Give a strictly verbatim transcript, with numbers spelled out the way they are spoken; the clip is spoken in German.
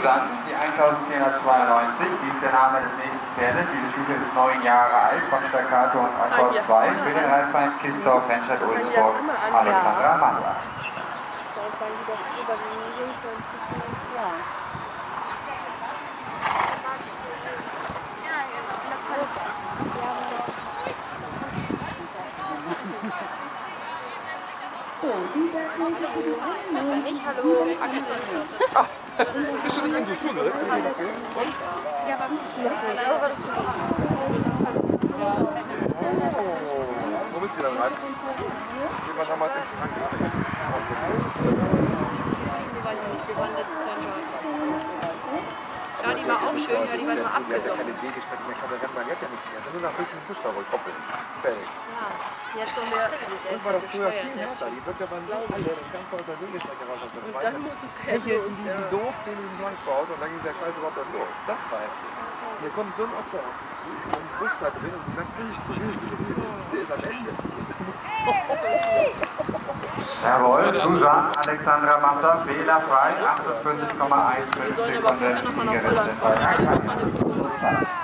Zustand die eintausendvierhundertzweiundneunzig. Dies ist der Name des nächsten Pferdes. Diese Stute ist neun Jahre alt, von Staccato und Akkord zwei. Für den Reitverein Kistorf, Henschel, Ulzburg, Alexandra Massa. Warum sagen die das über die Jungfrau? Ja. Nicht, hallo, Axel. Ah, bist du nicht in die Schule? Und? Ja, aber wo bist du denn rein? Wir waren damals in Frankreich. Wir waren letztes Jahr schon. Ja, die war auch schön, ja, die war nur abgesoffen. Keine Wege strecken, der kann der Rennbahn jetzt ja nichts mehr. Nur nach Rücken Busch da ruhig hoppeln. Fertig. Ja, jetzt so mehr. Und war das früher viel härter. Die wird ja beim Laufen, das Ganze aus der Wegestrecke raus. Und dann muss es echt irgendwie doof, zehn Minuten Zwangsbaut und dann ging der Kreis überhaupt erst los. Das war heftig. Hier kommt so ein Ochse auf dich zu, so ein Busch da drin und die sagt, der ist am Ende. Jawohl, Susan Alexandra Massa, fehlerfrei, achtundfünfzig Komma fünfzehn Sekunden. Wir sollen aber vorher nochmal nach Holland fahren.